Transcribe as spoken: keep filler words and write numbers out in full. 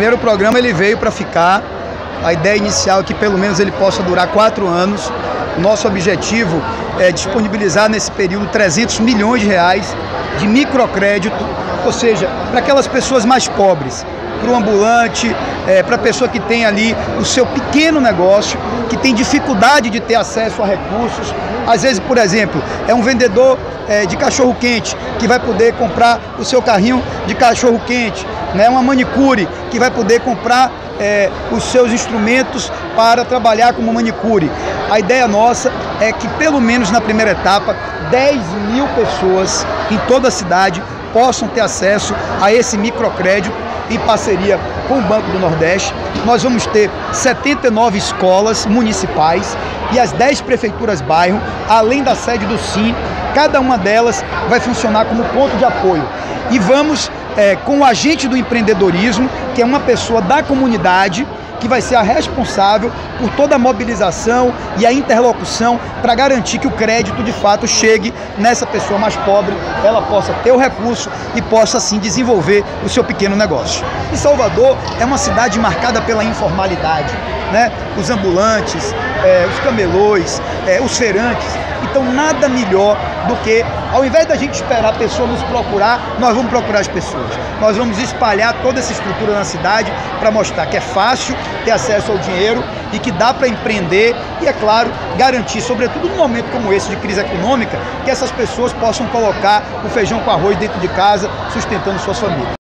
Primeiro, o programa ele veio para ficar. A ideia inicial é que pelo menos ele possa durar quatro anos. Nosso objetivo é disponibilizar nesse período trezentos milhões de reais de microcrédito, ou seja, para aquelas pessoas mais pobres, para o ambulante, é, para a pessoa que tem ali o seu pequeno negócio, que tem dificuldade de ter acesso a recursos. Às vezes, por exemplo, é um vendedor é, de cachorro-quente que vai poder comprar o seu carrinho de cachorro-quente, né? Uma manicure que vai poder comprar é, os seus instrumentos para trabalhar como manicure. A ideia nossa é que, pelo menos na primeira etapa, dez mil pessoas em toda a cidade possam ter acesso a esse microcrédito em parceria com o Banco do Nordeste. Nós vamos ter setenta e nove escolas municipais e as dez prefeituras bairro, além da sede do Sim. Cada uma delas vai funcionar como ponto de apoio. E vamos é, com o agente do empreendedorismo, que é uma pessoa da comunidade, que vai ser a responsável por toda a mobilização e a interlocução para garantir que o crédito de fato chegue nessa pessoa mais pobre, ela possa ter o recurso e possa assim desenvolver o seu pequeno negócio. E Salvador é uma cidade marcada pela informalidade, né? Os ambulantes, é, os camelôs, é, os feirantes. Então nada melhor do que, ao invés da gente esperar a pessoa nos procurar, nós vamos procurar as pessoas. Nós vamos espalhar toda essa estrutura na cidade para mostrar que é fácil ter acesso ao dinheiro e que dá para empreender e, é claro, garantir, sobretudo num momento como esse de crise econômica, que essas pessoas possam colocar o feijão com arroz dentro de casa, sustentando suas famílias.